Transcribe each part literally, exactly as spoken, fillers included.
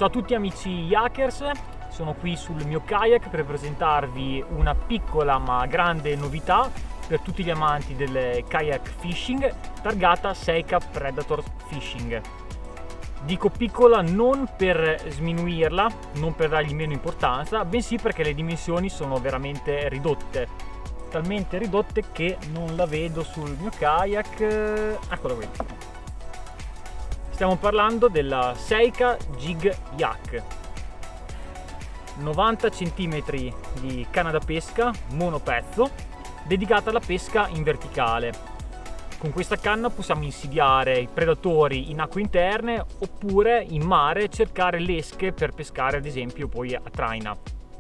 Ciao a tutti amici Yakers, sono qui sul mio kayak per presentarvi una piccola ma grande novità per tutti gli amanti del kayak fishing, targata Seika Predator Fishing. Dico piccola non per sminuirla, non per dargli meno importanza, bensì perché le dimensioni sono veramente ridotte, talmente ridotte che non la vedo sul mio kayak. Eccola qui. Stiamo parlando della Seika Jig Yak, novanta centimetri di canna da pesca monopezzo, dedicata alla pesca in verticale. Con questa canna possiamo insidiare i predatori in acque interne oppure in mare cercare l'esche per pescare, ad esempio poi a traina.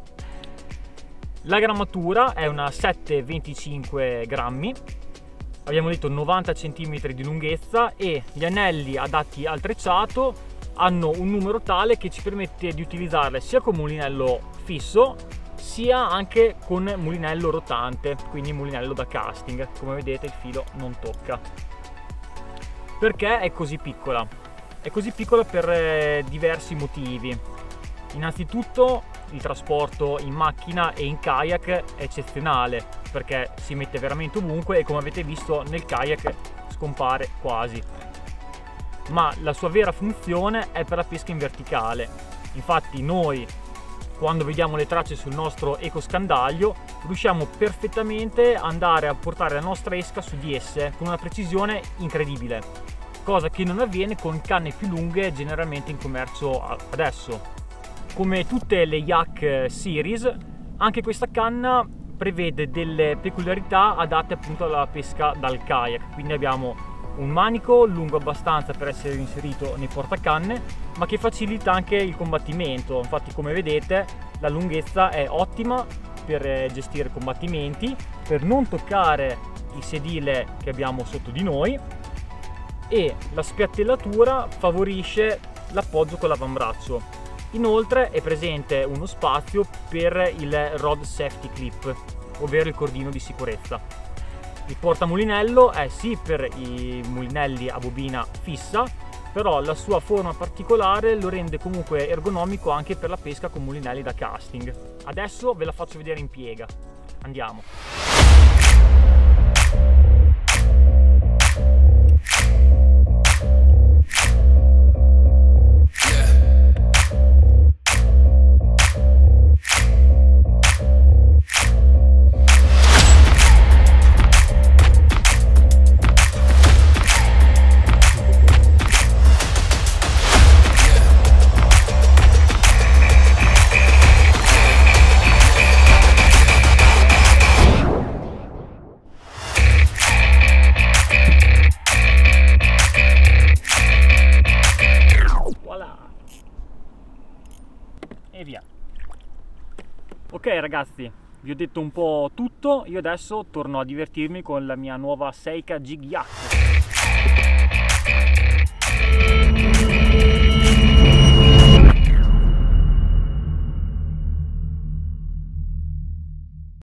La grammatura è una sette virgola venticinque grammi. Abbiamo detto novanta centimetri di lunghezza e gli anelli adatti al trecciato hanno un numero tale che ci permette di utilizzarle sia con mulinello fisso sia anche con mulinello rotante, quindi mulinello da casting. Come vedete il filo non tocca. Perché è così piccola? È così piccola per eh, diversi motivi. Innanzitutto il trasporto in macchina e in kayak è eccezionale perché si mette veramente ovunque e come avete visto nel kayak scompare quasi. Ma la sua vera funzione è per la pesca in verticale. Infatti noi quando vediamo le tracce sul nostro ecoscandaglio riusciamo perfettamente ad andare a portare la nostra esca su di esse con una precisione incredibile, cosa che non avviene con canne più lunghe generalmente in commercio adesso. Come tutte le Yak Series, anche questa canna prevede delle peculiarità adatte appunto alla pesca dal kayak. Quindi abbiamo un manico lungo abbastanza per essere inserito nei portacanne, ma che facilita anche il combattimento. Infatti, come vedete, la lunghezza è ottima per gestire combattimenti, per non toccare il sedile che abbiamo sotto di noi, e la spiattellatura favorisce l'appoggio con l'avambraccio. Inoltre è presente uno spazio per il Rod Safety Clip, ovvero il cordino di sicurezza. Il portamulinello è sì per i mulinelli a bobina fissa, però la sua forma particolare lo rende comunque ergonomico anche per la pesca con mulinelli da casting. Adesso ve la faccio vedere in piega. Andiamo! E via. Ok ragazzi, vi ho detto un po' tutto, io adesso torno a divertirmi con la mia nuova Seika Jig Yak.